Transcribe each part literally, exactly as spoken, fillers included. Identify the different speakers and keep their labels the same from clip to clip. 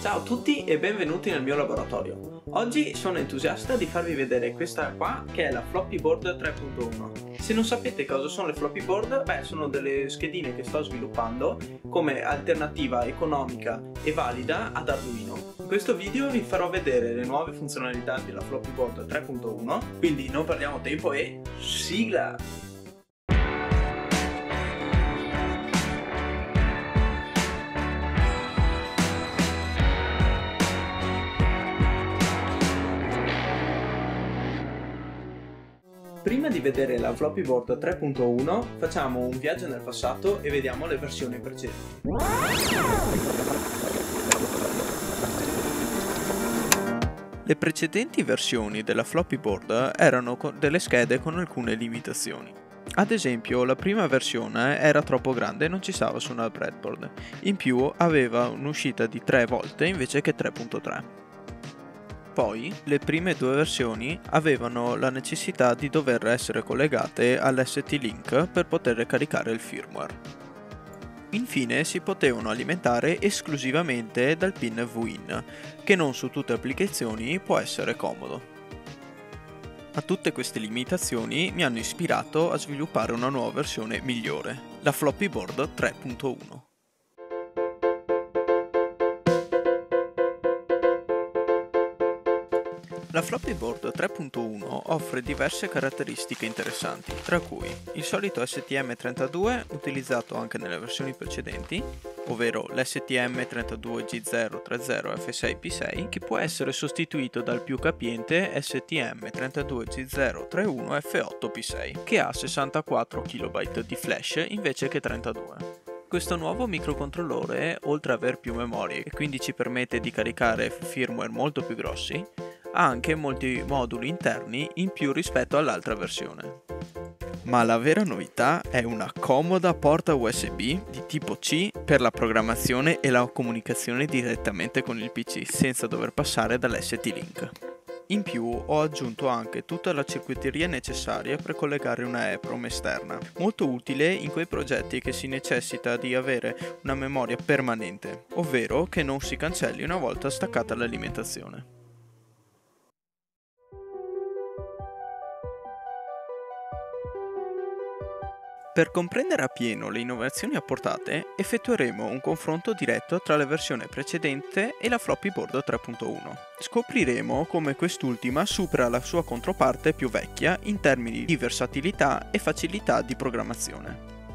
Speaker 1: Ciao a tutti e benvenuti nel mio laboratorio. Oggi sono entusiasta di farvi vedere questa qua che è la floppy board tre punto uno. Se non sapete cosa sono le floppy board, beh, sono delle schedine che sto sviluppando come alternativa economica e valida ad Arduino. In questo video vi farò vedere le nuove funzionalità della floppy board tre punto uno, quindi non perdiamo tempo e sigla! Prima di vedere la floppy board tre punto uno facciamo un viaggio nel passato e vediamo le versioni precedenti. Le precedenti versioni della floppy board erano delle schede con alcune limitazioni. Ad esempio, la prima versione era troppo grande e non ci stava su una breadboard. In più aveva un'uscita di tre volte invece che tre punto tre. Poi, le prime due versioni avevano la necessità di dover essere collegate all'S T-Link per poter caricare il firmware. Infine si potevano alimentare esclusivamente dal pin V I N, che non su tutte le applicazioni può essere comodo. A tutte queste limitazioni mi hanno ispirato a sviluppare una nuova versione migliore, la floppy board tre punto uno. La floppy board tre punto uno offre diverse caratteristiche interessanti, tra cui il solito S T M trentadue utilizzato anche nelle versioni precedenti, ovvero l'S T M trentadue G zero trenta F sei P sei, che può essere sostituito dal più capiente S T M trentadue G zero trentuno F otto P sei, che ha sessantaquattro kilobyte di flash invece che trentadue. Questo nuovo microcontrollore, oltre ad aver più memorie e quindi ci permette di caricare firmware molto più grossi, ha anche molti moduli interni in più rispetto all'altra versione. Ma la vera novità è una comoda porta U S B di tipo C per la programmazione e la comunicazione direttamente con il P C senza dover passare dall'S T-Link. In più ho aggiunto anche tutta la circuiteria necessaria per collegare una EEPROM esterna, molto utile in quei progetti che si necessita di avere una memoria permanente, ovvero che non si cancelli una volta staccata l'alimentazione. Per comprendere appieno le innovazioni apportate, effettueremo un confronto diretto tra la versione precedente e la floppy board tre punto uno. Scopriremo come quest'ultima supera la sua controparte più vecchia in termini di versatilità e facilità di programmazione.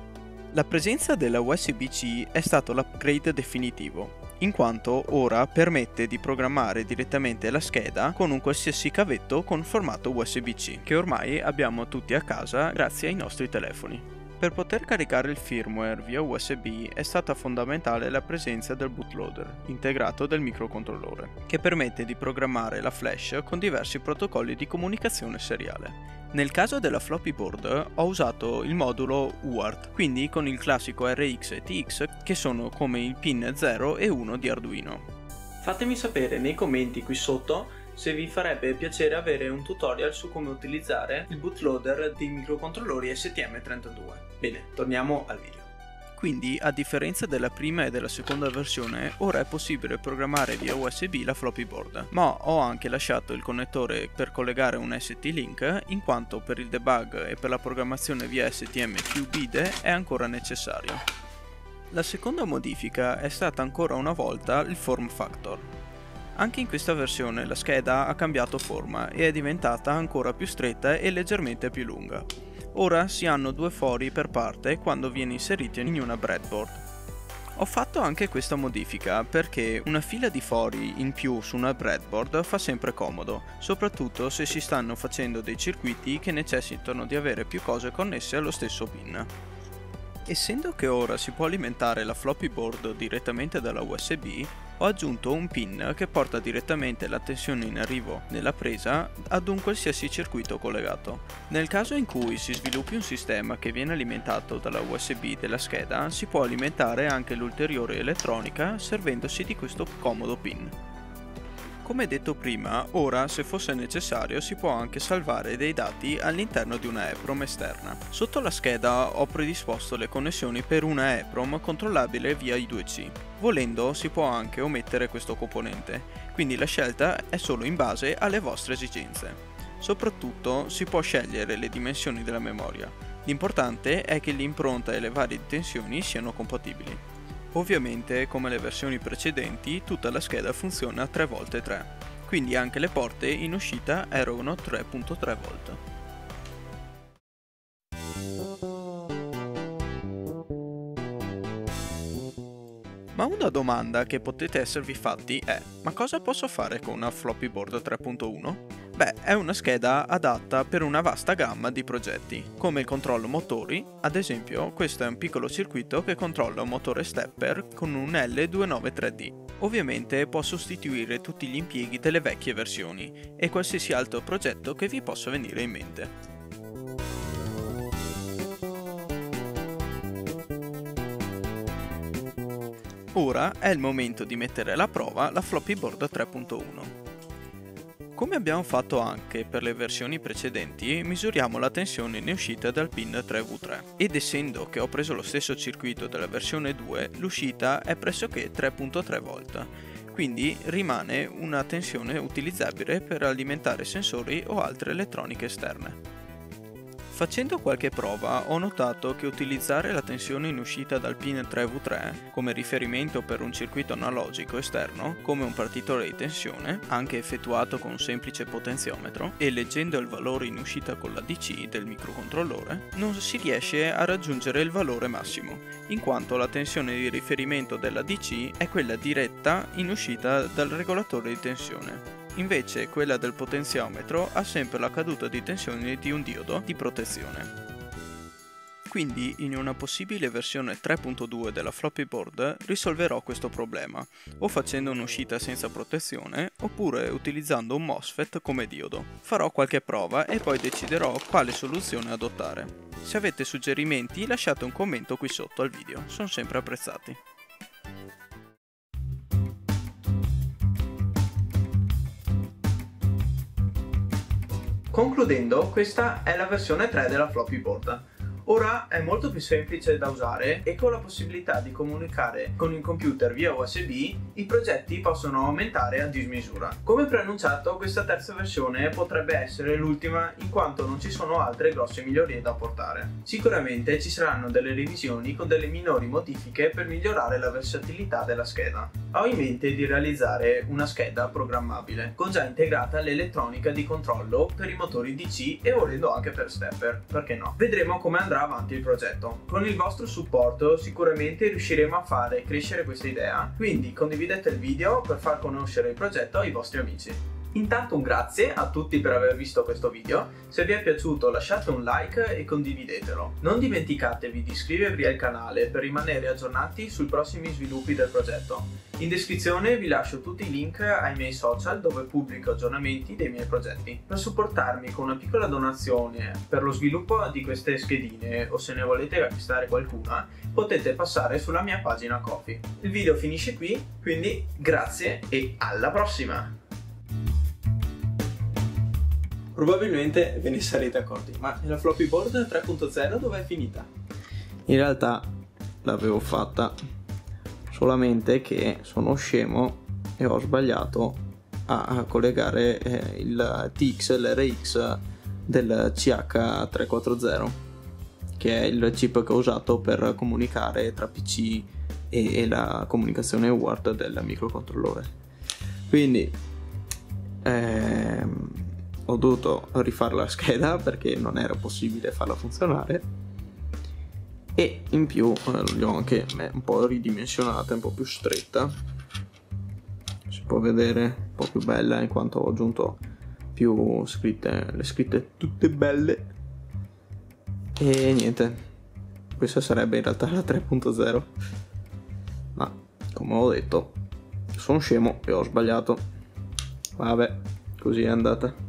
Speaker 1: La presenza della U S B C è stato l'upgrade definitivo, in quanto ora permette di programmare direttamente la scheda con un qualsiasi cavetto con formato U S B C, che ormai abbiamo tutti a casa grazie ai nostri telefoni. Per poter caricare il firmware via U S B è stata fondamentale la presenza del bootloader, integrato del microcontrollore, che permette di programmare la flash con diversi protocolli di comunicazione seriale. Nel caso della floppy board ho usato il modulo U A R T, quindi con il classico R X e T X che sono come il pin zero e uno di Arduino. Fatemi sapere nei commenti qui sotto se vi farebbe piacere avere un tutorial su come utilizzare il bootloader dei microcontrollori S T M trentadue. Bene, torniamo al video. Quindi, a differenza della prima e della seconda versione, ora è possibile programmare via U S B la floppy board, ma ho anche lasciato il connettore per collegare un S T-Link, in quanto per il debug e per la programmazione via S T M Q B I D E è ancora necessario. La seconda modifica è stata ancora una volta il form factor. Anche in questa versione la scheda ha cambiato forma e è diventata ancora più stretta e leggermente più lunga. Ora si hanno due fori per parte quando viene inserito in una breadboard. Ho fatto anche questa modifica perché una fila di fori in più su una breadboard fa sempre comodo, soprattutto se si stanno facendo dei circuiti che necessitano di avere più cose connesse allo stesso pin. Essendo che ora si può alimentare la floppy board direttamente dalla U S B, ho aggiunto un pin che porta direttamente la tensione in arrivo nella presa ad un qualsiasi circuito collegato. Nel caso in cui si sviluppi un sistema che viene alimentato dalla U S B della scheda, si può alimentare anche l'ulteriore elettronica servendosi di questo comodo pin. Come detto prima, ora se fosse necessario si può anche salvare dei dati all'interno di una EEPROM esterna. Sotto la scheda ho predisposto le connessioni per una EEPROM controllabile via I due C. Volendo si può anche omettere questo componente, quindi la scelta è solo in base alle vostre esigenze. Soprattutto si può scegliere le dimensioni della memoria. L'importante è che l'impronta e le varie tensioni siano compatibili. Ovviamente, come le versioni precedenti, tutta la scheda funziona tre volte tre, quindi anche le porte in uscita erogano tre virgola tre volt. Ma una domanda che potete esservi fatti è: ma cosa posso fare con una floppy board tre punto uno? Beh, è una scheda adatta per una vasta gamma di progetti, come il controllo motori. Ad esempio, questo è un piccolo circuito che controlla un motore stepper con un L duecentonovantatré D. Ovviamente può sostituire tutti gli impieghi delle vecchie versioni e qualsiasi altro progetto che vi possa venire in mente. Ora è il momento di mettere alla prova la floppy board tre punto uno. Come abbiamo fatto anche per le versioni precedenti, misuriamo la tensione in uscita dal pin tre V tre ed essendo che ho preso lo stesso circuito della versione due, l'uscita è pressoché tre virgola tre volt, quindi rimane una tensione utilizzabile per alimentare sensori o altre elettroniche esterne. Facendo qualche prova ho notato che utilizzare la tensione in uscita dal pin tre V tre come riferimento per un circuito analogico esterno, come un partitore di tensione, anche effettuato con un semplice potenziometro, e leggendo il valore in uscita con la D C del microcontrollore, non si riesce a raggiungere il valore massimo, in quanto la tensione di riferimento della D C è quella diretta in uscita dal regolatore di tensione. Invece quella del potenziometro ha sempre la caduta di tensione di un diodo di protezione. Quindi in una possibile versione tre punto due della floppy board risolverò questo problema, o facendo un'uscita senza protezione, oppure utilizzando un MOSFET come diodo. Farò qualche prova e poi deciderò quale soluzione adottare. Se avete suggerimenti lasciate un commento qui sotto al video, sono sempre apprezzati. Concludendo, questa è la versione tre della floppy board. Ora è molto più semplice da usare e con la possibilità di comunicare con il computer via U S B i progetti possono aumentare a dismisura. Come preannunciato, questa terza versione potrebbe essere l'ultima in quanto non ci sono altre grosse migliorie da apportare. Sicuramente ci saranno delle revisioni con delle minori modifiche per migliorare la versatilità della scheda. Ho in mente di realizzare una scheda programmabile con già integrata l'elettronica di controllo per i motori D C e volendo anche per stepper, perché no? Vedremo come andrà avanti il progetto. Con il vostro supporto sicuramente riusciremo a fare crescere questa idea, quindi condividete il video per far conoscere il progetto ai vostri amici. Intanto un grazie a tutti per aver visto questo video, se vi è piaciuto lasciate un like e condividetelo. Non dimenticatevi di iscrivervi al canale per rimanere aggiornati sui prossimi sviluppi del progetto. In descrizione vi lascio tutti i link ai miei social dove pubblico aggiornamenti dei miei progetti. Per supportarmi con una piccola donazione per lo sviluppo di queste schedine o se ne volete acquistare qualcuna, potete passare sulla mia pagina Ko-fi. Il video finisce qui, quindi grazie e alla prossima! Probabilmente ve ne sarete accorti, ma la floppy board tre punto zero dove è finita?
Speaker 2: In realtà l'avevo fatta, solamente che sono scemo e ho sbagliato a collegare eh, il T X, l'R X del C H trecentoquaranta, che è il chip che ho usato per comunicare tra P C e, e la comunicazione U A R T del microcontrollore. Quindi ehm, ho dovuto rifare la scheda perché non era possibile farla funzionare e in più eh, l'ho anche un po' ridimensionata, un po' più stretta, si può vedere un po' più bella in quanto ho aggiunto più scritte, le scritte tutte belle. E niente, questa sarebbe in realtà la tre punto zero, ma come ho detto sono scemo e ho sbagliato. Vabbè, così è andata.